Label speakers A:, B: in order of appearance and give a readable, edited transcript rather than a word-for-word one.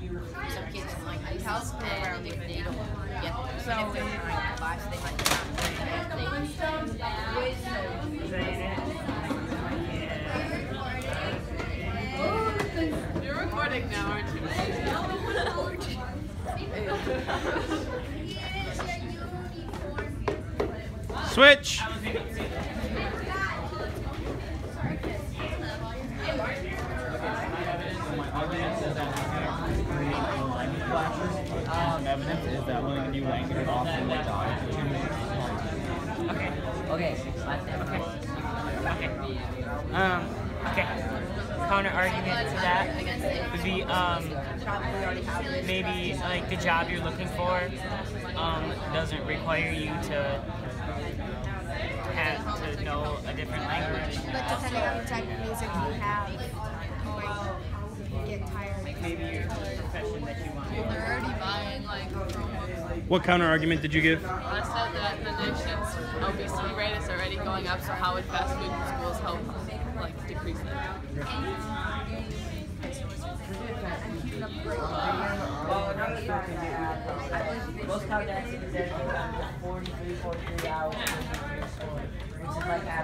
A: Some kids like healthcare, and if they don't get so if they're trying to buy, they might
B: You're recording now, aren't you?
C: Switch!
D: Evidence is that learning a new language often will die.
E: Okay. Okay. Counter argument to that would be maybe like the job you're looking for doesn't require you to have to know a different language.
F: But depending on the type of music you have, you get tired.
E: Like maybe your profession that you want.
B: They're already buying like Chromebooks.
C: What counter argument did you give?
B: I said that the nation's obesity rate is already going up, so how would fast food schools help like decrease that?
E: Well, another question I have, most college activities are 43 hours, which is like